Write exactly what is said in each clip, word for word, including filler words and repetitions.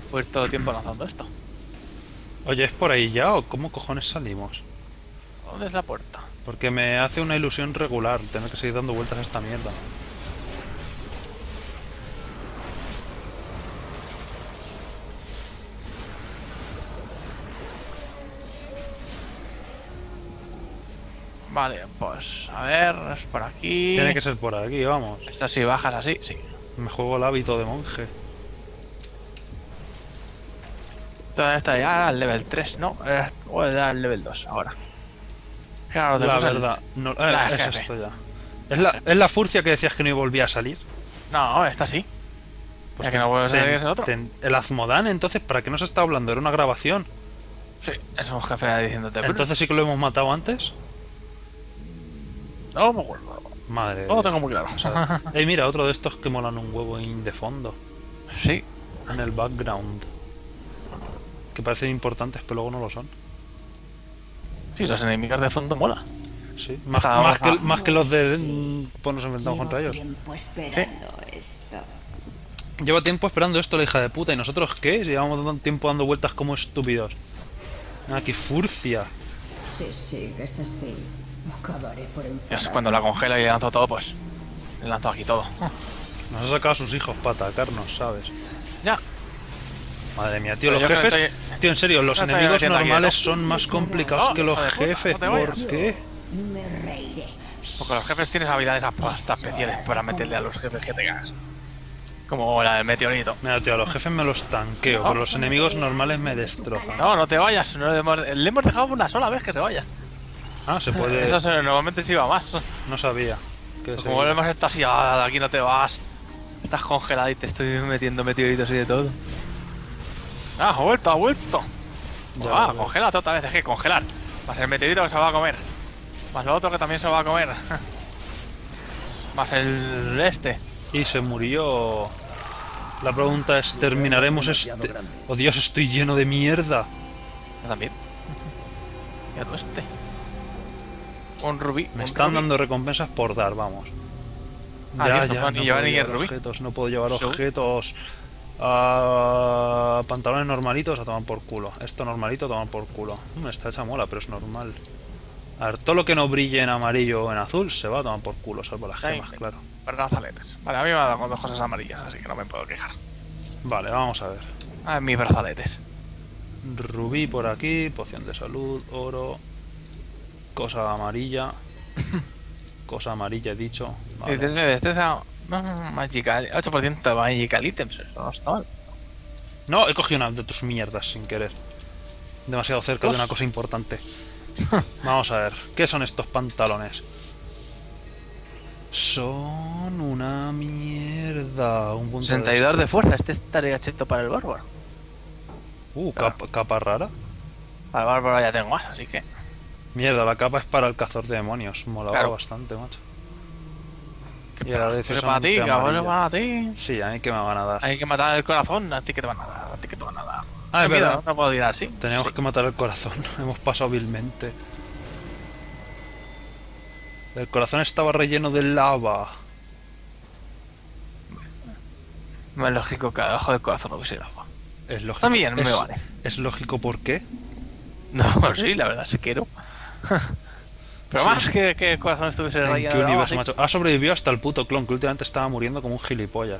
Pues todo el tiempo lanzando esto. Oye, ¿es por ahí ya o cómo cojones salimos? ¿Dónde es la puerta? Porque me hace una ilusión regular tener que seguir dando vueltas a esta mierda. Vale, pues a ver, es por aquí. Tiene que ser por aquí, vamos. Esto si bajas así, sí. Me juego el hábito de monje. Todo esto ya al level tres, ¿no? Eh, O era el level dos ahora. Claro, La después el- verdad, no, eh, la es jefe. esto ya. ¿Es la, ¿Es la furcia que decías que no volvía a salir? No, esta sí. Pues Ya que ten- no puede ser ten- que es el otro. ten- el Azmodan, entonces, ¿para qué nos está hablando? Era una grabación. Sí, es un jefe diciéndote. Entonces sí que lo hemos matado antes. No me acuerdo. Madre de No lo Dios. tengo muy claro. O sea, ey, mira, otro de estos que molan un huevo in de fondo. Sí. En el background. Que parecen importantes, pero luego no lo son. Sí, los enemigos de fondo mola. Sí, más, Cada más, que, hoja. más que los de... mm, Pues nos enfrentamos Llevo contra ellos. tiempo esperando esto. Llevo tiempo esperando esto, la hija de puta. ¿Y nosotros qué? Si llevamos tanto tiempo dando vueltas como estúpidos. Ah, qué furcia. Si sigues así, acabaré por Ya enfadar. sé, cuando la congela y le lanzo todo, pues. Le lanzo aquí todo. Nos ha sacado a sus hijos para atacarnos, ¿sabes? Ya. Madre mía, tío, Pero los yo que me jefes... estoy- Tío, en serio, los me estoy enemigos metiendo aquí, normales ¿no? son más complicados No, que los hijo de puta, jefes. no te vayas. ¿Por qué? Me reiré. Porque los jefes tienes habilidades hasta especiales para meterle a los jefes que te cagas. Como la del meteorito. Mira, tío, a los jefes me los tanqueo, pero los enemigos normales me destrozan. No, no te vayas. No le, hemos, le hemos dejado una sola vez que se vaya. Ah, se puede... Eso se- normalmente se iba más. No sabía. Que se- Como hemos estado así, ah, de aquí no te vas. Estás congelado y te estoy metiendo meteoritos y de todo. Ah, ha vuelto, ha vuelto. Ya ah, lo veo. congélate otra vez, es que congelar. Más el meteorito que se va a comer. Más lo otro que también se va a comer. Más el este. Y se murió... La pregunta es, ¿terminaremos este...? ¡Oh Dios, estoy lleno de mierda! Yo también. Y el este. Un rubí. Me un están rubí. dando recompensas por dar, vamos. Ah, Ya, cierto, ya, no, no ni puedo llevar ni el llevar rubí. objetos, no puedo llevar Sí. objetos. Ah, pantalones normalitos a tomar por culo. Esto normalito a tomar por culo. Mm, está hecha mola, pero es normal. A ver, todo lo que no brille en amarillo o en azul se va a tomar por culo, salvo las Ahí, gemas, claro. Brazaletes. Vale, a mí me ha dado con dos cosas amarillas, así que no me puedo quejar. Vale, vamos a ver. Ah, mis brazaletes. Rubí por aquí, poción de salud, oro, cosa amarilla. Cosa amarilla he dicho. Vale. Desde, desde esa... No, Magical... ocho por ciento de Magical Items, eso no está mal. No, he cogido una de tus mierdas sin querer. Demasiado cerca de Dos. una cosa importante. Vamos a ver, ¿qué son estos pantalones? Son una mierda. Un punto sesenta y dos de fuerza, este estaría cheto para el bárbaro. Uh, capa, capa rara. Para el bárbaro ya tengo más, así que... Mierda, la capa es para el cazador de demonios. Molaba Claro. bastante, macho. ¿Qué Y ahora para, dices pues para ti, solamente que a vos le amarilla. van a ti. Sí, a mí que me van a dar. Hay que matar el corazón, a ti que te van a dar, a ti que te van a dar. Ah, es Mira, verdad. no te puedo tirar, sí. Teníamos Sí. que matar el corazón. Hemos pasado vilmente. El corazón estaba relleno de lava. No es lógico que abajo del corazón no hubiese agua. Es lógico. También me es, vale. Es lógico, ¿por qué? No, sí, la verdad sí quiero. Pero Sí. más que que el corazón estuviese ¿En relleno qué de agua, universo, sí. macho? Ha sobrevivido hasta el puto clon, que últimamente estaba muriendo como un gilipollas.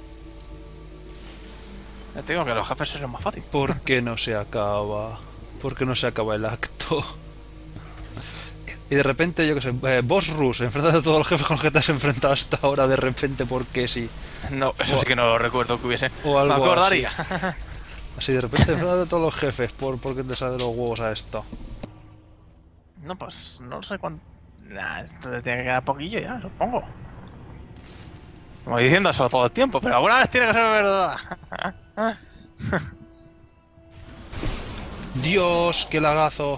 Ya te digo que los jefes es lo más fácil. ¿Por qué no se acaba? ¿Por qué no se acaba el acto? Y de repente, yo qué sé, eh, Boss Rush, enfrentate a todos los jefes con los que te has enfrentado hasta ahora, de repente, porque sí. No, eso O- sí que no lo recuerdo que hubiese. o algo Me acordaría. Así de repente, enfrentate a todos los jefes, por porque te sale de los huevos a esto. No, pues no sé cuánto. Nah, esto te tiene que quedar poquillo ya, supongo. Como diciendo eso todo el tiempo, pero alguna vez tiene que ser verdad. ¡Dios, qué lagazo!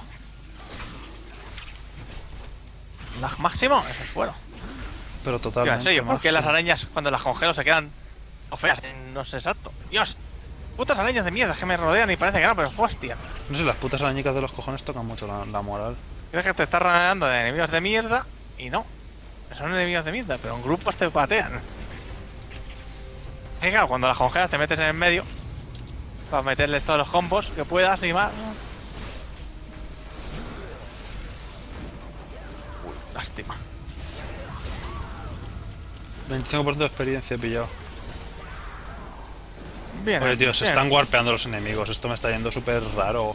Lag máximo, eso es bueno. Pero Tío, totalmente. en serio, ¿por qué macho. las arañas cuando las congelo se quedan o feas? No sé exacto. Dios, putas arañas de mierda que me rodean y parece que no, pero hostia. No sé, las putas arañicas de los cojones tocan mucho la, la moral. Crees que te estás rodeando de enemigos de mierda y no. Son enemigos de mierda, pero en grupos te patean. Y claro, cuando las congelas te metes en el medio Para meterles todos los combos que puedas y más. Uy, lástima. veinticinco por ciento de experiencia he pillado. Bien. Oye, tío, se bien. están warpeando los enemigos. Esto me está yendo súper raro.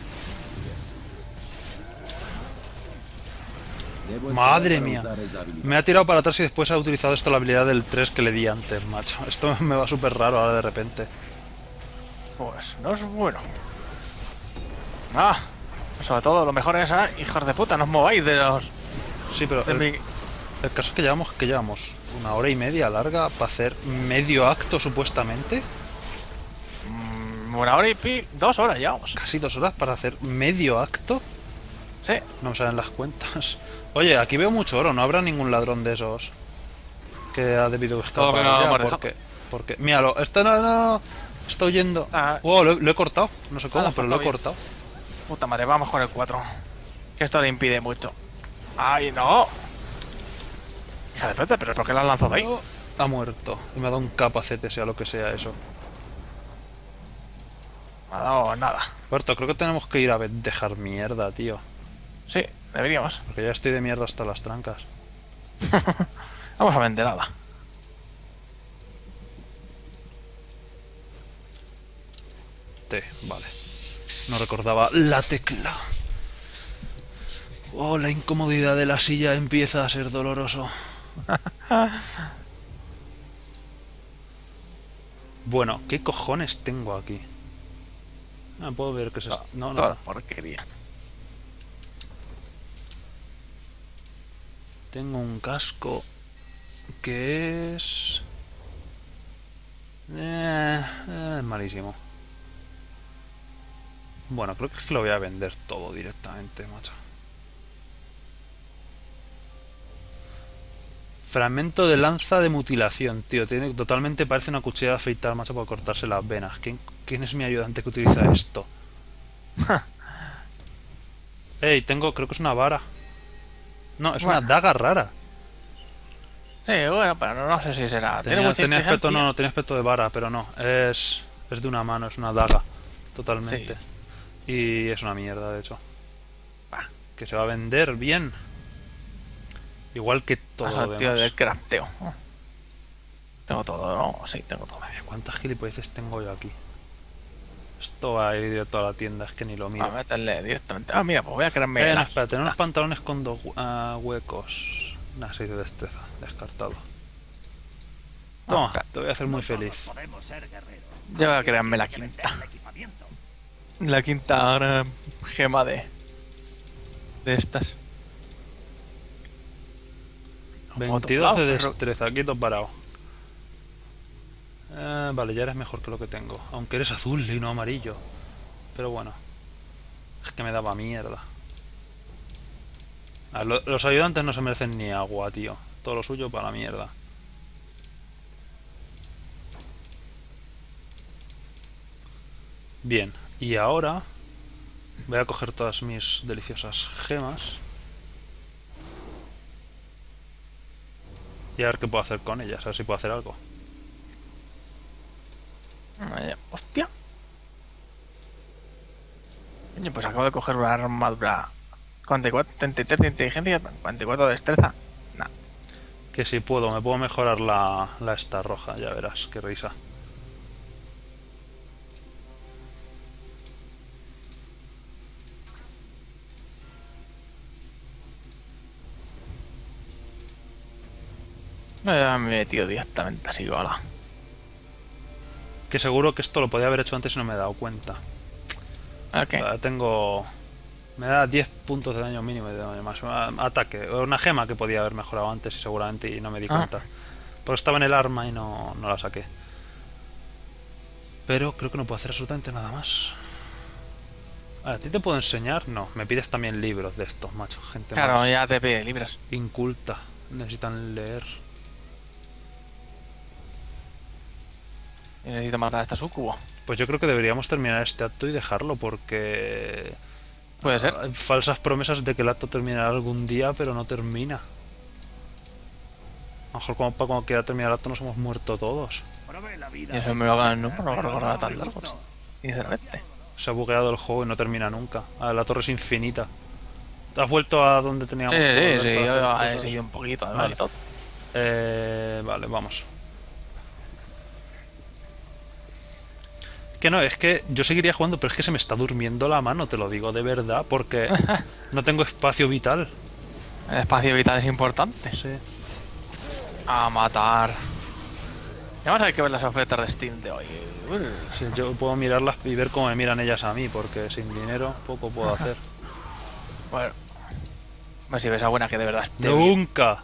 Madre mía. Me ha tirado para atrás y después ha utilizado esto la habilidad del tres que le di antes, macho. Esto me va súper raro ahora de repente. Pues no es bueno. Ah, sobre todo lo mejor es, ah, hijos de puta, no os mováis de los... Sí, pero de el, mi- el caso es que llevamos, que llevamos una hora y media larga para hacer medio acto supuestamente. Mm, una hora y pi... dos horas llevamos. Casi dos horas para hacer medio acto. Sí. No me salen las cuentas. Oye, aquí veo mucho oro. No habrá ningún ladrón de esos que ha debido escapar. Todo que no ya, hemos dejado. porque, porque, míralo, esto no, no, no, está huyendo. Ah. Oh, lo, he- lo he cortado. No sé cómo, Ah, pero lo he bien. cortado. Puta madre, vamos con el cuatro. Que esto le impide mucho. ¡Ay, no! Hija de puta, pero ¿por qué la has lanzado ahí? Oh, ha muerto. Y me ha dado un capacete, sea lo que sea eso. No me ha dado nada. Puerto, creo que tenemos que ir a ve- dejar mierda, tío. Sí, deberíamos. Porque ya estoy de mierda hasta las trancas. Vamos a vender nada. T, vale. No recordaba la tecla. Oh, la incomodidad de la silla empieza a ser doloroso. Bueno, ¿qué cojones tengo aquí? Ah, puedo ver que se... No, Toda no. porquería. Tengo un casco que es... Eh, eh, es malísimo. Bueno, creo que es que lo voy a vender todo directamente, macho. Fragmento de lanza de mutilación, tío. Tiene, totalmente parece una cuchilla de afeitar, macho, para cortarse las venas. ¿Quién, quién es mi ayudante que utiliza esto? Ey, tengo, creo que es una vara. No, es una Bueno. daga rara. Sí, bueno, pero no, no sé si será. Tiene Tenía, mucha tenía aspecto, no, inteligencia. no, tenía aspecto de vara, pero no. Es, es de una mano, es una daga. Totalmente. Y es una mierda, de hecho. Bah, Que se va a vender bien. Igual que todo Vas lo al tío demás. del crafteo. Oh. Tengo todo, ¿no? Sí, tengo todo. Madre mía, ¿cuántas gilipolleces tengo yo aquí? Esto va a ir directo a la tienda, es que ni lo miro. A meterle directamente. Ah, mira, pues voy a crearme. Eh, no, la- espera, tener unos pantalones con dos ah, huecos. Nah, seis de destreza, descartado. Toma, espera. te voy a hacer muy feliz. Yo voy a crearme la quinta. La quinta eh, gema de. De estas. veintidós de Ah, pero- destreza, quieto parado. Eh, vale, ya eres mejor que lo que tengo. Aunque eres azul y no amarillo. Pero bueno. Es que me daba mierda. Ah, lo- los ayudantes no se merecen ni agua, tío. Todo lo suyo para la mierda. Bien, y ahora voy a coger todas mis deliciosas gemas y a ver qué puedo hacer con ellas, a ver si puedo hacer algo. Vaya, hostia. Coño, pues acabo de coger una armadura. cuarenta y cuatro, treinta y tres de inteligencia, cuarenta y cuatro de destreza. Nah. Que si puedo, me puedo mejorar la, la esta roja, ya verás, qué risa. No, ya me he metido directamente así, hola. Que seguro que esto lo podía haber hecho antes y no me he dado cuenta. Ok. Eh, Tengo... Me da diez puntos de daño mínimo y de daño más. Ah, Ataque. Una gema que podía haber mejorado antes y seguramente y no me di Ah. cuenta. Porque estaba en el arma y no, no la saqué. Pero creo que no puedo hacer absolutamente nada más. ¿A ti te puedo enseñar? No, me pides también libros de estos, macho. Gente Claro, más ya te pide libros. inculta. Necesitan leer. Y necesito matar a este sucubo. Pues yo creo que deberíamos terminar este acto y dejarlo porque... Puede ser. Hay falsas promesas de que el acto terminará algún día, pero no termina. A lo mejor como para cuando quiera terminar el acto nos hemos muerto todos. Y eso me lo hagan, ¿no? No lo recordaba tan largo. sinceramente. Se ha bugueado el juego y no termina nunca. Ah, la torre es infinita. ¿Te has vuelto a donde teníamos Sí, que sí, volver sí, para yo hacer he cosas? seguido un poquito, además, Vale. y todo. Eh, vale, vamos. Que no, es que yo seguiría jugando, pero es que se me está durmiendo la mano, te lo digo de verdad, porque no tengo espacio vital. El espacio vital es importante. Sí. A matar. Ya vamos a ver que ver las ofertas de Steam de hoy. Uy. Sí, yo puedo mirarlas y ver cómo me miran ellas a mí, porque sin dinero poco puedo hacer. Bueno. A ver si ves a buena que de verdad esté bien. ¡Nunca!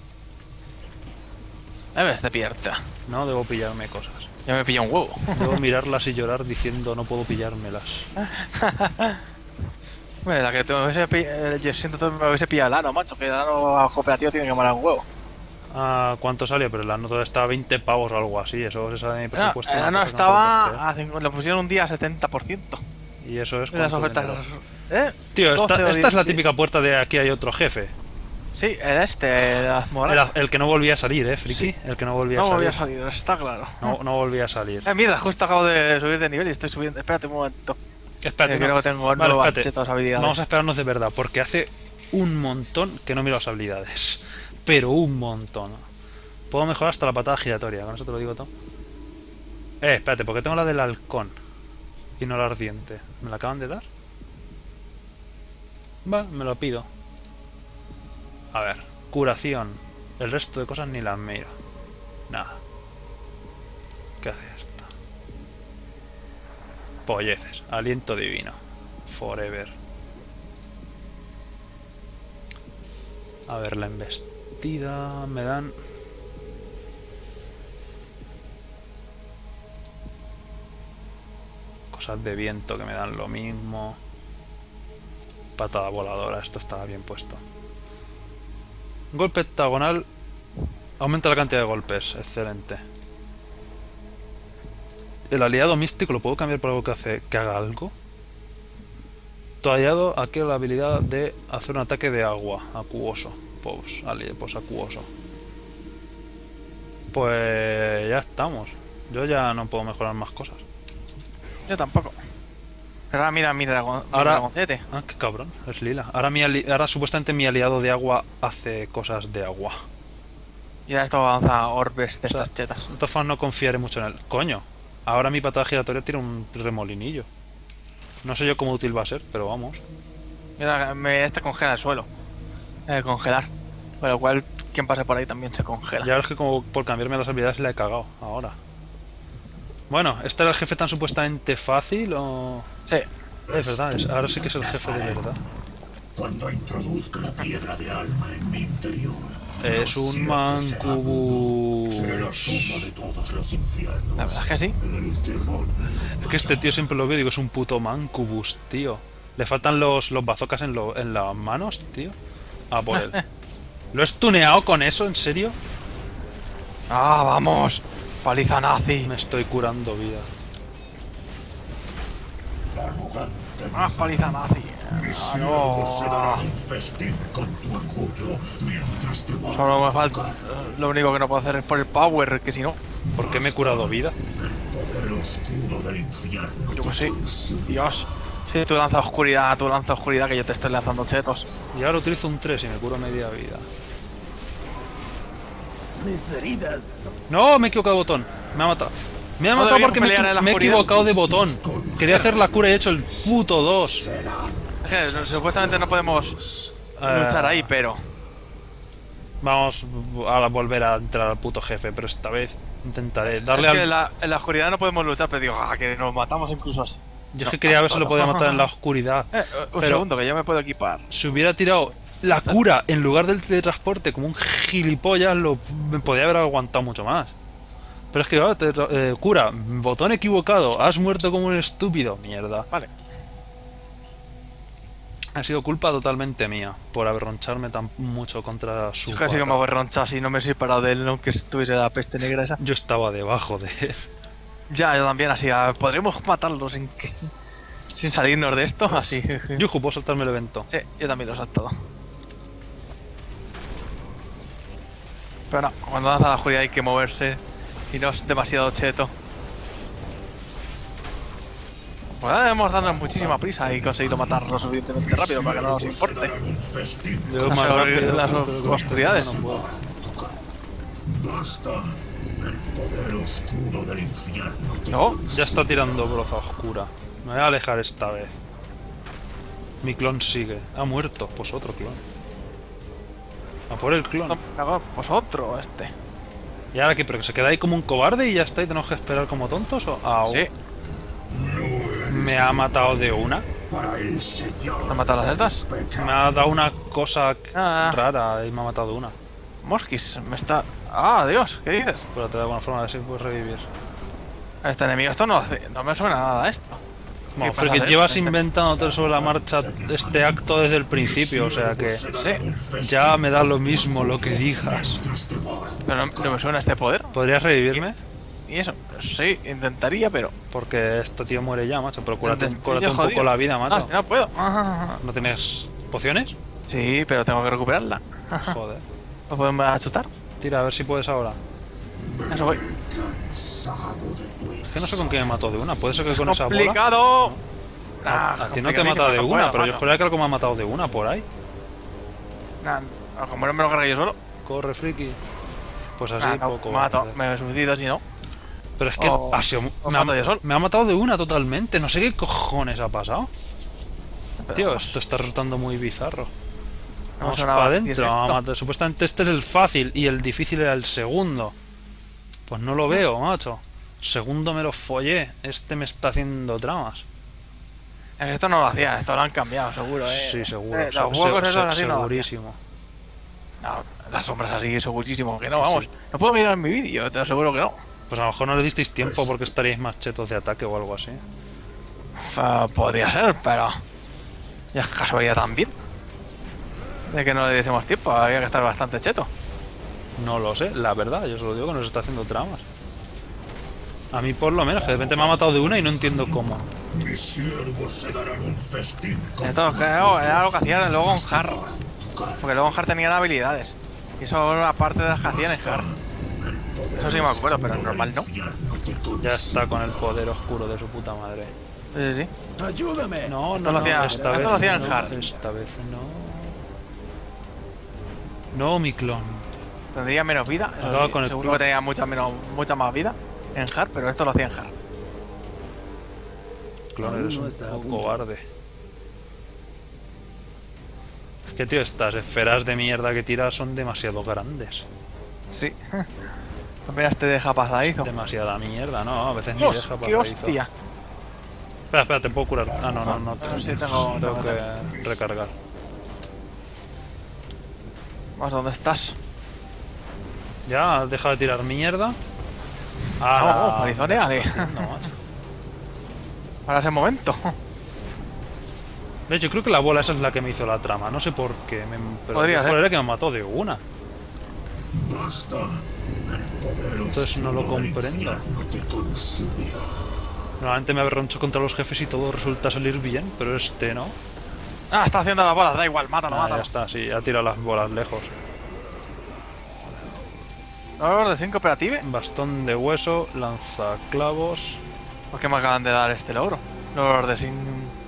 Debes de pillarte. No debo pillarme cosas. Ya me pillé un huevo. Debo mirarlas y llorar diciendo no puedo pillármelas. Bueno, la que te me hubiese pi- eh, yo siento que me hubiese pillado el ano, macho, que el ano cooperativo tiene que molar un huevo. Ah, ¿cuánto salió? Pero la nota está a veinte pavos o algo así. Eso se sale de mi No, presupuesto. el una ano cosa que no te lo puedes estaba, a cinco- lo pusieron un día a setenta por ciento. creer. Y eso es De las cuánto ofertas. dinero. ¿Eh? Tío, esta, doce o esta es la diez. típica puerta de aquí hay otro jefe. Sí, el este, el las El, morales. el que no volvía a salir, eh, friki. Sí. El que no volvía No a salir. volví a salir, está claro. No, no volvía a salir. Eh, mira, justo acabo de subir de nivel y estoy subiendo. Espérate un momento. Espérate, Eh, no. creo que tengo Vale, nuevas espérate. chetas habilidades. Vamos a esperarnos de verdad, porque hace un montón que no miro las habilidades. Pero un montón. Puedo mejorar hasta la patada giratoria, con eso te lo digo todo. Eh, espérate, porque tengo la del halcón. Y no la ardiente. ¿Me la acaban de dar? Va, me lo pido. A ver, curación. El resto de cosas ni las miro. Nada. ¿Qué hace esta? Polleces. Aliento divino. Forever. A ver, la embestida. Me dan... Cosas de viento que me dan lo mismo. Patada voladora. Esto estaba bien puesto. Golpe octagonal. Aumenta la cantidad de golpes. Excelente. El aliado místico lo puedo cambiar por algo que hace que haga algo. Tu aliado adquiere la habilidad de hacer un ataque de agua acuoso. Pues, ali- pues acuoso. Pues ya estamos. Yo ya no puedo mejorar más cosas. Yo tampoco. Pero ahora mira mi dragón. mi Ahora- dragoncete. Ah, qué cabrón, es lila. Ahora, mi ali- ahora supuestamente mi aliado de agua hace cosas de agua. Y ahora esto avanza a orbes de O sea, estas chetas. De todas formas no confiaré mucho en él. Coño, ahora mi patada giratoria tiene un remolinillo. No sé yo cómo útil va a ser, pero vamos. Mira, me, este congela el suelo. Eh, congelar. Con lo cual, quien pase por ahí también se congela. Ya es que como por cambiarme las habilidades le he cagado ahora. Bueno, ¿este era el jefe tan supuestamente fácil o...? Sí. Es verdad, es- ahora sí que es el jefe de verdad. Cuando introduzca la piedra de alma en mi interior, Es los un siete mancubus. será la suma de todos los infiernos. La verdad es que sí. El demonio. Es que este tío siempre lo veo y digo, es un puto mancubus, tío. Le faltan los, los bazocas en, lo, en las manos, tío. Ah, por él. ¿Lo he stuneado con eso? ¿En serio? ¡Ah, vamos! Paliza nazi. Me estoy curando vida. Arrogante ¡Ah, paliza nazi! mi Ah, siervo se dará no. un festín con tu orgullo mientras te va Solo me falta. Lo único que no puedo hacer es por el power, que si no. ¿Por qué me he curado vida? el oscuro del infierno. Yo que sé. Dios. Sí, tú lanza oscuridad, tú lanza oscuridad, que yo te estoy lanzando chetos. Y ahora utilizo un tres y me curo media vida. Mis heridas. ¡No! Me he equivocado de botón. Me ha matado. Me ha No matado debíamos porque me, pelear en la me he oscuridad. equivocado de botón. Quería hacer la cura y he hecho el puto dos. Es que supuestamente no podemos Eh, luchar ahí, pero. Vamos a volver a entrar al puto jefe, pero esta vez intentaré darle Es que al... en la, en la oscuridad no podemos luchar, pero digo, ah, que nos matamos incluso así. Yo es que quería ver si lo podía matar en la oscuridad. Eh, un Pero- segundo, que yo me puedo equipar. Si hubiera tirado la cura en lugar del teletransporte como un gilipollas, lo me podía haber aguantado mucho más. Pero es que, ahora eh, cura, botón equivocado, has muerto como un estúpido. Mierda. Vale. Ha sido culpa totalmente mía por aberroncharme tan mucho contra su Es que así que pata. me hago roncha si no me he separado de él, aunque estuviese la peste negra esa. Yo estaba debajo de él. Ya, yo también, así, ah, podremos matarlos sin que. Sin salirnos de esto, así. Yuju, puedo saltarme el evento. Sí, yo también lo he saltado. Pero no, cuando lanza la oscuridad hay que moverse y no es demasiado cheto. Pues debemos darnos muchísima prisa y conseguirlo matar lo suficientemente rápido para que no nos importe. Darán un festín. Yo Las más or- rápido, las pero que oscuridades. no puedo. Basta. El poder oscuro del infierno te No, Ya está tirando broza oscura. Me voy a alejar esta vez. Mi clon sigue. Ha muerto. Pues otro clon. A por el clon. no, cago, pues otro este. ¿Y ahora qué? ¿Pero que se queda ahí como un cobarde y ya está y tenemos que esperar como tontos? ¿O? Au. Sí, Me ha matado de una. para el Señor. ¿han matado las estas? Me ha dado una cosa Ah. rara y me ha matado de una. Mosquis, me está... Ah, Dios, ¿qué dices? Pero de alguna forma a ver si puedes revivir. Este enemigo, esto no, hace- no me suena nada esto. Bueno, ¿Qué porque pasa, llevas este? inventándote sobre la marcha este acto desde el principio, o sea que Sí, ya me da lo mismo lo que digas. pero no, no me suena este poder. ¿Podrías revivirme? Y eso, sí, intentaría, pero... Porque este tío muere ya, macho. Pero cúrate, Estoy cúrate un jodido. poco la vida, Ah, macho. si no puedo. Ah, ¿No tienes pociones? sí, pero tengo que recuperarla. Joder. ¿No podemos a chutar? Tira, a ver si puedes ahora. Eso voy. Es que no sé con qué me mató de una. Puede ser que con esa bola. ¡Complicado! A, Ah, a ti no te mata de complicadísimo, una, no pero puedo, yo macho. juraría que algo me ha matado de una por ahí. Nah, como no me lo cargué yo solo. Corre, friki. Pues así, Nah, no, poco. me mato, me he suicido si no. Pero es que O- ha sido, o me, ha, mato yo solo. me ha matado de una totalmente. No sé qué cojones ha pasado. Pero Tío, vamos, esto está resultando muy bizarro. no Vamos sonaba. para ¿Qué es adentro. vamos a esto? matar. Supuestamente este es el fácil y el difícil era el segundo. Pues no lo veo, macho. Segundo me lo follé. Este me está haciendo tramas. Es que esto no lo hacía, esto lo han cambiado, seguro, eh. Sí, seguro. Eh, se- los se- juegos se- esos así no lo hacían. segurísimo. No, las sombras así, segurísimo que no, Que vamos. sí. No puedo mirar mi vídeo, te aseguro que no. Pues a lo mejor no le disteis tiempo porque estaríais más chetos de ataque o algo así. Ah, podría ser, pero... Ya es casualidad también. De que no le diésemos tiempo, había que estar bastante cheto. No lo sé, la verdad, yo solo digo que nos está haciendo tramas. A mí por lo menos, que de repente me ha matado de una y no entiendo cómo. Mis siervos se darán un festín con Esto creo, era algo que hacían luego en Har. Porque luego en Har tenían habilidades. Y eso era una parte de las que hacían en Har. Eso sí me acuerdo, pero en normal no. Sí, infierno te consumirá. Ya está con el poder oscuro de su puta madre. sí, sí. ¡Ayúdame! No, Esto no, lo no, hacía- esta esto vez lo hacía en no, Har. esta vez no. No, mi clon. Tendría menos vida. eso Acaba sí, con el seguro clon. que tenía mucha, menos, mucha más vida en Har, pero esto lo hacía en Har. Clon, Aún eres no un está a poco punto. cobarde. Es que, tío, estas esferas de mierda que tiras son demasiado grandes. Sí. Apenas te deja pasadizo. Demasiada mierda, ¿no? A veces ni ¡Dios! deja ¡Qué pasadizo. hostia! Espera, espera, te puedo curar. Ah, no, no, no. Ah, sí, tengo- tengo tengo- que recargar. Vamos, ¿dónde estás? Ya, has dejado de tirar mierda. Vamos, Marizone, ¿qué ale. estás haciendo, macho? Ahora es el momento. De hecho, creo que la bola esa es la que me hizo la trama. No sé por qué. Me, pero Podría mejor ser. era que me mató de una. Basta. El poder Entonces no lo oscuro del comprendo. infierno te consumirá. Normalmente me aberroncho contra los jefes y todo resulta salir bien, pero este no. Ah, está haciendo las bolas, da igual, mátalo, Ah, ya mátalo. está, sí, ha tirado las bolas lejos. ¿Los de cinco operative? Bastón de hueso, lanzaclavos. ¿Por qué me acaban de dar este logro? Los de sin...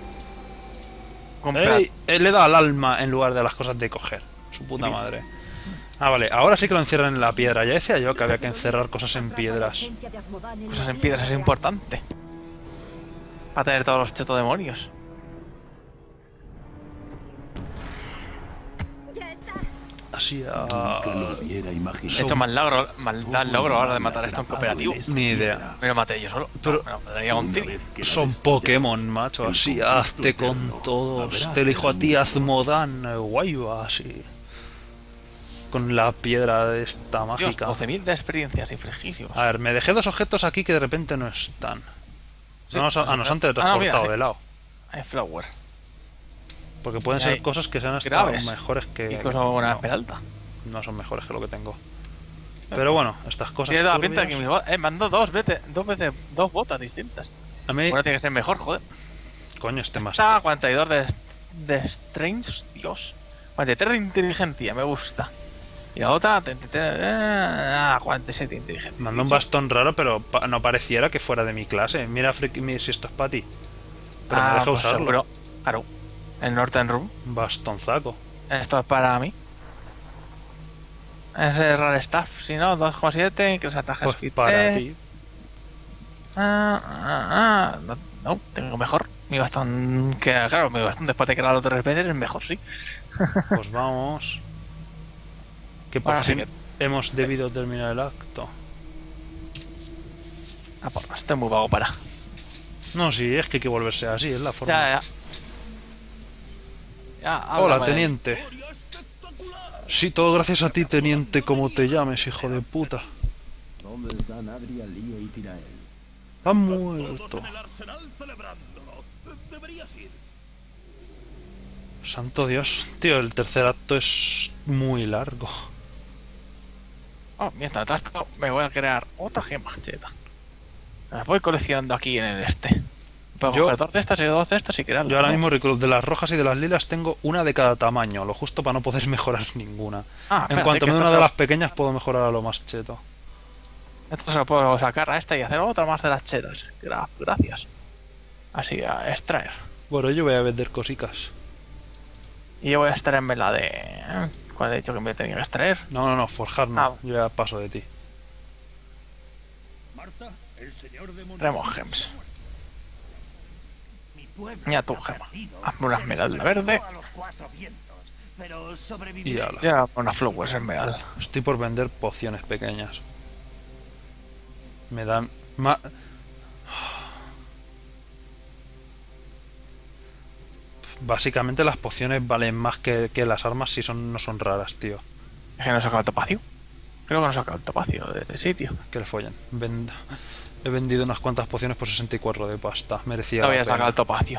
¡Ey! Eh, Le da al alma en lugar de las cosas de coger. Su puta madre. Ah, vale, ahora sí que lo encierran en la piedra. Ya decía yo que había que encerrar cosas en piedras. Cosas en piedras es importante. Para tener todos los chetos demonios. Así a... Nunca lo hubiera He imaginado. hecho mal logro, mal logro ahora de matar esto en cooperativo. Ni idea. Me lo maté yo solo. Pero- No, me daría un Una tiro. vez que la Son destruyas, Pokémon, macho. Así, hazte con todos. Te elijo a ti, Azmodan. Guay, así. Con la piedra de esta Dios, mágica. doce mil de experiencias infligísimas. A ver, me dejé dos objetos aquí que de repente no están. Sí, No, nos, ah, nos han teletransportado ah, no, mira, sí. de lado. Hay flower. Porque pueden Y ser hay cosas que sean hasta graves. mejores que... Y cosa una no, esmeralda. no son mejores que lo que tengo. Pero bueno, estas cosas Tiene toda la pinta de que turbias- mis botas... Eh, me han dado dos veces, dos veces, dos botas distintas. A mí... Una tiene que ser mejor, joder. Coño, este más... Está cuarenta y dos de, de Strange, Dios. cuarenta y tres de inteligencia, me gusta. Y la otra, treinta y tres, eh, ah, cuarenta y siete de inteligencia. Mandó un bastón raro, pero pa- no pareciera que fuera de mi clase. Mira, friki, mi- si esto es para ti. Pero me Ah, deja pues usarlo. seguro. Claro. El Northern Room. Bastonzaco. Esto es para mí. Es el Rare Staff. Si no, dos coma siete. Que se ataje Pues speed. para Eh, ti. Ah, ah, ah. No, no, tengo mejor. Mi bastón. Que claro, mi bastón después de que lo tres veces es mejor, sí. Pues vamos. Que por Ahora sí fin hemos debido terminar el acto. Ah, por estoy muy vago para. No, sí, es que hay que volverse así, es la forma. Ya, ya. Ya, Hola, háblame. teniente. Sí, todo gracias a ti, teniente, como te llames, hijo de puta. ¿Dónde están Adria, Lío y Tirael? Han muerto. En el arsenal celebrándolo. Deberías ir. Santo Dios. Tío, el tercer acto es muy largo. Oh, mientras tanto, me voy a crear otra gema, cheta. Las voy coleccionando aquí en el este. Puedo Yo- coger dos de estas y dos de estas y crearlas. Yo ahora ¿no? mismo recuerdo de las rojas y de las lilas tengo una de cada tamaño, lo justo para no poder mejorar ninguna. Ah, En espérate, cuanto que me dé esto una se de lo- las pequeñas puedo mejorar a lo más cheto. Esto se lo puedo sacar a esta y hacer otra más de las chetas. Gra- Gracias. Así, a extraer. Bueno, yo voy a vender cosicas. Y yo voy a extraerme la de... ¿eh? ¿Cuál he dicho que me tenía que extraer? No, no, no, forjar no. Ah. Yo ya paso de ti. Marta, el señor de Remo Gems. Mi pueblo Mira está tú, Gemma. perdido. Hazme una Se esmeralda despertó verde. a los cuatro vientos, pero Y sobreviviré. ala. Ya, una flowers esmeralda. Estoy por vender pociones pequeñas. Me dan... Ma... Básicamente las pociones valen más que, que las armas si son no son raras, tío. Es que no he sacado el topacio. Creo que no he sacado el topacio de, de sitio. Que le follen. Vend- He vendido unas cuantas pociones por sesenta y cuatro de pasta. Merecía No la voy a pena. sacar el topacio.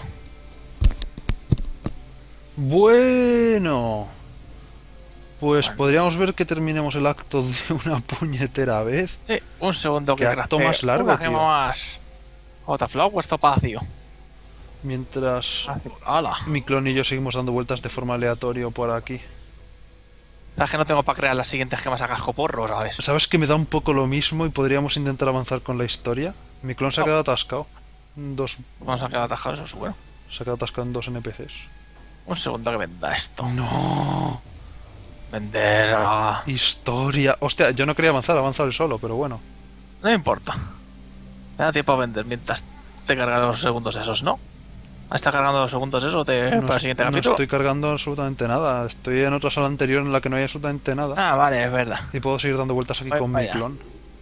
Bueno. Pues podríamos ver que terminemos el acto de una puñetera vez. Sí, un segundo que Qué acto crafte más largo, una gema tío. más. Otra flowers topacio. Mientras ¡Hala! mi clon y yo seguimos dando vueltas de forma aleatoria por aquí. Sabes que no tengo para crear las siguientes gemas a casco porro, ¿sabes? ¿Sabes que me da un poco lo mismo y podríamos intentar avanzar con la historia? Mi clon se ha No. quedado atascado. Dos, Vamos a quedar atajados, eso es bueno. se ha quedado atascado en dos N P Cs. Un segundo que venda esto. ¡No! Vender. ah, Historia. Hostia, yo no quería avanzar, he avanzado él solo, pero bueno. No me importa. Me da tiempo a vender mientras te cargan los segundos esos, ¿no? ¿Está cargando los segundos esos de, No, para el siguiente no capítulo? estoy cargando absolutamente nada. Estoy en otra sala anterior en la que no hay absolutamente nada. Ah, vale, es verdad. Y puedo seguir dando vueltas aquí Vaya, con mi vaya. clon.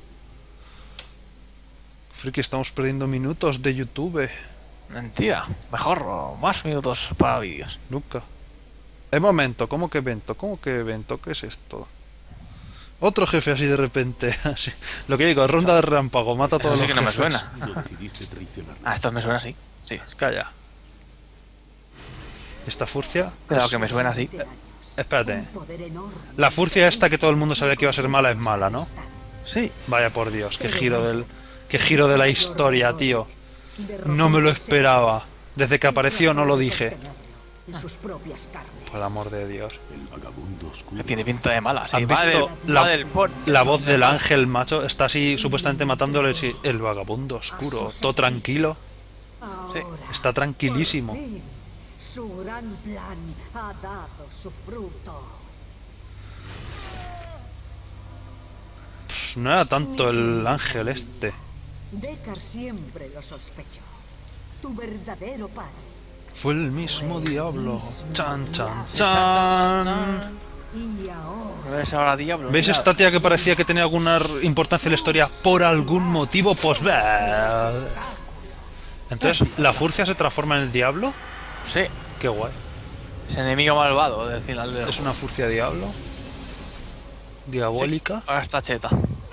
Friki, estamos perdiendo minutos de YouTube. Mentira. Mejor o más minutos para vídeos. Nunca. Eh, momento, ¿cómo que evento? ¿Cómo que evento? ¿Qué es esto? Otro jefe así de repente. Así. Lo que digo, ronda de relámpago, mata a todos Eso sí los que no me jefes. suena. Lo decidiste traicionar. Ah, esto me suena así. Sí. Calla. Esta furcia. Cuidado es- que me suena así. Espérate. Un poder enorme. La furcia esta que todo el mundo sabía que iba a ser mala es mala, ¿no? Sí. Vaya por Dios, qué giro del. Qué giro de la historia, tío. No me lo esperaba. Desde que apareció no lo dije. En sus propias carnes. Por el amor de Dios. El vagabundo oscuro. Que tiene pinta de mala. Sí, ¿Has va visto del, la- va del por- La voz del ángel, macho, está así supuestamente matándole así, el vagabundo oscuro. Todo tranquilo. Sí. Ahora, Está tranquilísimo. por fin, su gran plan ha dado su fruto. Pues no era tanto el ángel este. Deckard siempre lo sospechó. Tu verdadero padre. Fue el mismo diablo. Chan, chan, Chan, chan, chan. Y ahora. ¿Ves ahora Diablo? ¿Veis Mira. esta tía que parecía que tenía alguna r- importancia en la historia por algún motivo? Pues bah. Entonces, ¿la furcia se transforma en el diablo? Sí. Qué guay. Es enemigo malvado del final del ¿Es una furcia diablo? ¿Diabólica? Ahora está cheta.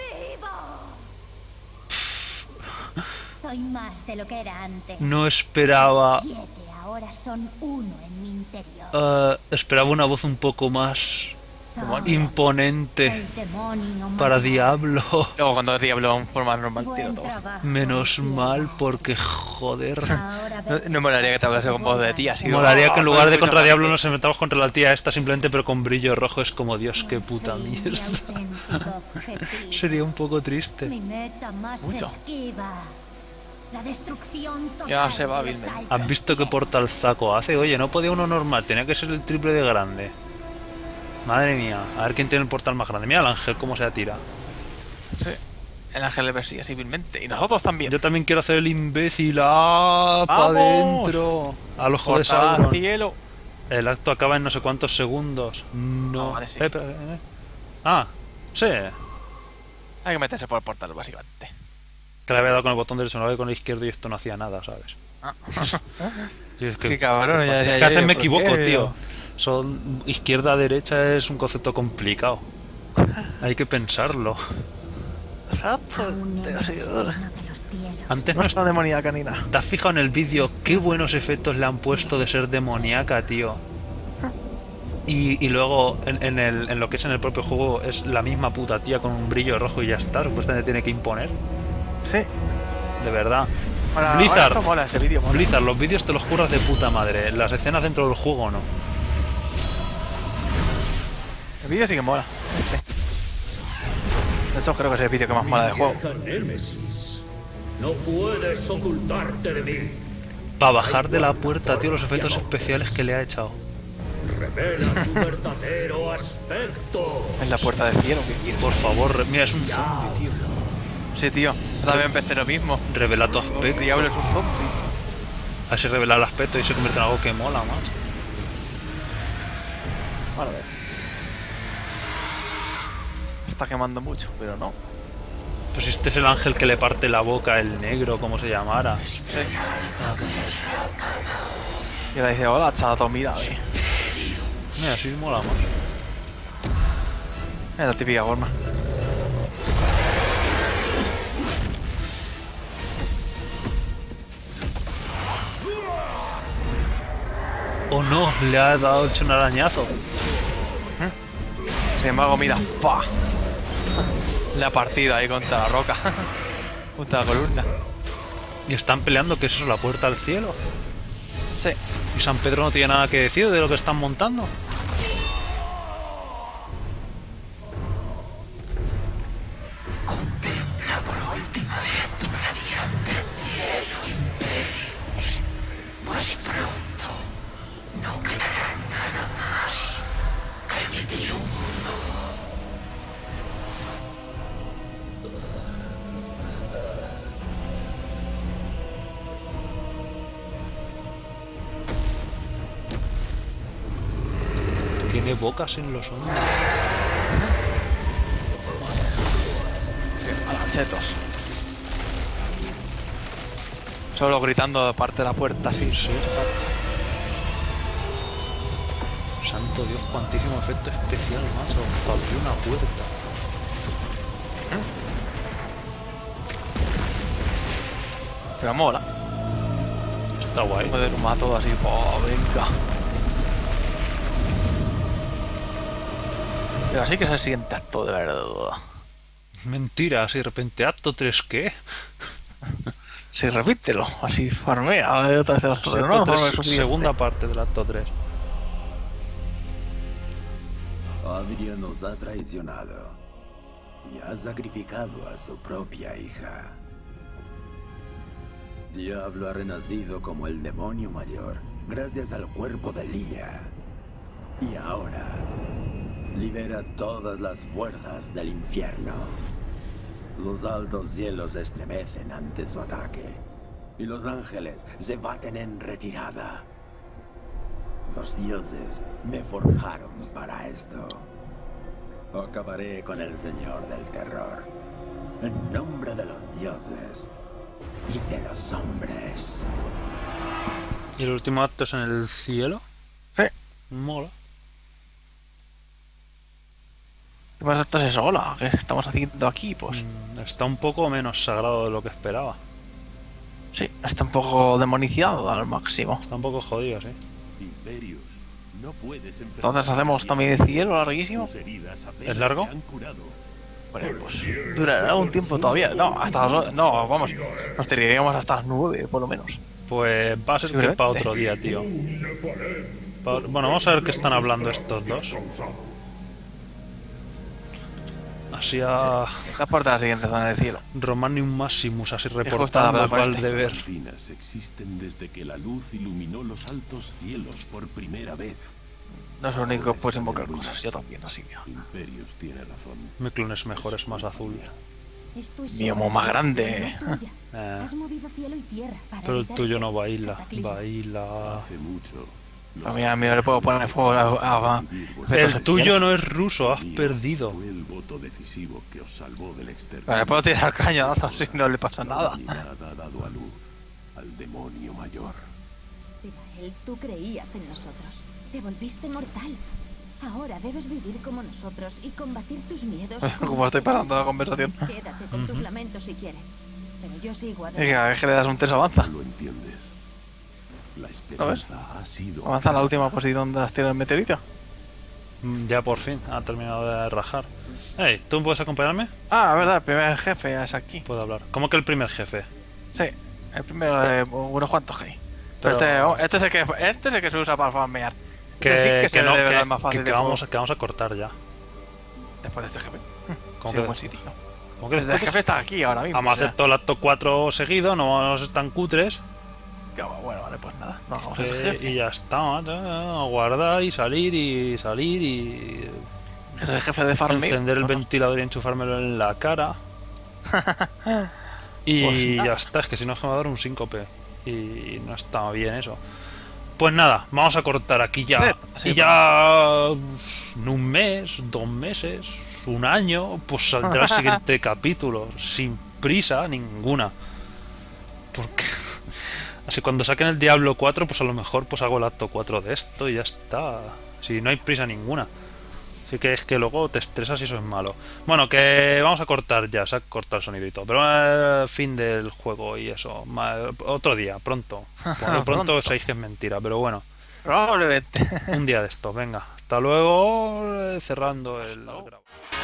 Soy más de lo que era antes. No esperaba... Siete ahora son uno en mi interior. eh, esperaba una voz un poco más Soy imponente el demonio para malvado. Diablo. Luego cuando es Diablo en forma normal tiro Buen todo. trabajo. Menos mal porque joder. Ahora No, no molaría que te hablase con voz de tía. así, Molaría que en "Oh, lugar de soy contra mucho Diablo más". nos enfrentamos contra la tía esta simplemente pero con brillo rojo. Es como Dios, qué puta Mi mierda. auténtico objetivo. Sería un poco triste. Mi meta más Mucho. esquiva. La destrucción total. Ya se va de los hábilmente. altos ¿Has visto qué cielos. portal zaco hace? Oye, no podía uno normal, tenía que ser el triple de grande. Madre mía, a ver quién tiene el portal más grande. Mira el ángel cómo se atira. Sí. El ángel le persigue civilmente. Y nosotros también. Yo también quiero hacer el imbécil. ¡Ah! ¡Pa' ¡Vamos! dentro! Al ojo de Portal al Sauron. cielo. El acto acaba en no sé cuántos segundos. No. Ah, vale, sí. Eh, pero, eh. Ah, sí. Hay que meterse por el portal, básicamente. Que le había dado con el botón derecho, no le había con el izquierdo y esto no hacía nada, ¿sabes? Ah. Sí, es que, Qué cabrón, ya, es ya, que ya, a veces ya, me ¿por equivoco, qué? tío. Son izquierda-derecha es un concepto complicado. Hay que pensarlo. Aún no eres uno de los cielos. Antes No no está demoníaca ni nada. ¿Te has fijado en el vídeo qué buenos efectos le han puesto de ser demoníaca, tío? Y, y luego en, en, el, en lo que es en el propio juego es la misma puta tía con un brillo rojo y ya está. Supuestamente tiene que imponer. Sí. De verdad. Ahora, Blizzard. ahora esto mola, este vídeo mola. Blizzard, los vídeos te los curras de puta madre. Las escenas dentro del juego no. El vídeo sí que mola. Este. De hecho, creo que es el vídeo que más mola del juego. Vieja Némesis, no puedes ocultarte de mí. Para bajar de la puerta, tío, los efectos especiales que le ha echado. Revela tu verdadero aspecto. En la puerta del cielo, ¿qué quieres? Por favor, re- mira, es un zombie, tío. Sí, tío. Yo también pensé lo mismo. Revela tu El aspecto. diablo es un zombie. Así revela el aspecto y se convierte en algo que mola más. Vale, a ver. Está quemando mucho, pero no. Pues este es el ángel que le parte la boca, el negro, como se llamara. Sí. Y ahora dice, hola, chato, mira, eh. Mira, así mola más. Es la típica forma. Oh no, le ha dado hecho un arañazo. Sin embargo, mira, ¡pah! La partida ahí contra la roca. Contra la columna. Y están peleando, que es eso, la puerta al cielo. Sí. Y San Pedro no tiene nada que decir de lo que están montando. Tiene bocas en los hombros. A los chetos. Solo gritando de parte de la puerta, así. Sí. Santo Dios, cuantísimo efecto especial, macho. Para abrir una puerta. Pero mola. Está guay. Me derrumba todo así. Oh, venga. Pero así que es el siguiente acto, de verdad. Mentira, si de repente acto tres, ¿qué? Sí, repítelo. Así farmea. eh, Otra vez el acto, Acto no, tres, no es suficiente. segunda parte del acto tres. Adria nos ha traicionado y ha sacrificado a su propia hija. Diablo ha renacido como el demonio mayor, gracias al cuerpo de Lía. Y ahora libera todas las fuerzas del infierno. Los altos cielos se estremecen ante su ataque, y los ángeles se baten en retirada. Los dioses me forjaron para esto. Acabaré con el Señor del Terror, en nombre de los dioses y de los hombres. ¿Y el último acto es en el cielo? Sí. Mola. ¿Qué pasa? Esto es eso, hola. ¿Qué estamos haciendo aquí? Pues Mm, Está un poco menos sagrado de lo que esperaba. sí, está un poco demoniciado al máximo. Está un poco jodido, sí. Imperius, no puedes enfermar. Entonces hacemos también el cielo larguísimo. Tus heridas apenas ¿Es largo? se han curado. Bueno, pues durará un tiempo todavía. No, hasta las... No, vamos. Nos tiraríamos hasta las nueve, por lo menos. Pues va a ser que Simplemente. para otro día, tío. Pa- Bueno, vamos a ver qué están hablando estos dos. Así a Esta puerta de la siguiente zona del cielo. Romanium Maximus, así justo reportando la para el parte. deber. Cortinas existen desde que la luz iluminó los altos cielos por primera vez. No es lo único que Ahora puedes están invocar en cosas, ruinas. yo también, así que... Imperios tiene razón. Mi clon es mejor, es más azul. Esto es Mi homo obra más de- grande. no tuya. Eh, Has movido cielo y tierra para pero el evitar tuyo este no baila, cataclismo. baila. Hace mucho. A mí, a mí le puedo poner fuego a... a- a- El tuyo no es ruso, has perdido. Fue el voto decisivo que os salvó del exterminio. Pero le puedo tirar cañonazos si no le pasa La nada. humanidad ha dado a luz al demonio mayor. Pero a él tú creías en nosotros. Te volviste mortal. Ahora debes vivir como nosotros y combatir tus miedos. con Como estoy parando la esperanza. conversación. Quédate con tus lamentos si quieres. Pero yo sigo Es que adelante. cada vez que le das un test avanza. No lo entiendes. La ves? esperanza ha sido... Avanza a la última posición de las tiras del meteorito. Mm, Ya por fin, ha terminado de rajar. Hey, ¿tú puedes acompañarme? Ah, verdad, el primer jefe es aquí. Puedo hablar. ¿Cómo que el primer jefe? Sí, el primero de unos cuantos hay. Pero- Pero este, este, es el que, este es el que se usa para farmear. Que, Este sí que se no, debe que, dar más fácil que- de que vamos, juego que vamos a cortar ya. después de este jefe. ¿Cómo Sí, que, un buen sitio. cómo que El después- jefe está aquí ahora mismo. Vamos a o sea, hacer todo el acto cuatro seguido, no vamos a ser tan cutres. que va, bueno, vale, pues nada. No, vamos a Eh, hacer el jefe. y ya está, ya, a guardar y salir y salir y Es el jefe de farmeo. encender el ¿no? ventilador y enchufármelo en la cara. Y Pues- ya está, es que si no es que me va a dar un síncope. Y no está bien eso. Pues nada, vamos a cortar aquí ya. Sí, Y ya en un mes, dos meses, un año, pues saldrá el siguiente capítulo. Sin prisa ninguna. Porque así cuando saquen el Diablo cuatro, pues a lo mejor pues hago el acto cuatro de esto y ya está. Si no hay prisa ninguna. Así que es que luego te estresas y eso es malo. Bueno, que vamos a cortar ya, se ha cortado el sonido y todo. Pero eh, fin del juego y eso. Ma- otro día, pronto. Bueno, pronto, Pronto. sabéis que es mentira, pero bueno. Probablemente. Un día de esto, venga. Hasta luego, eh, cerrando el luego. grabo.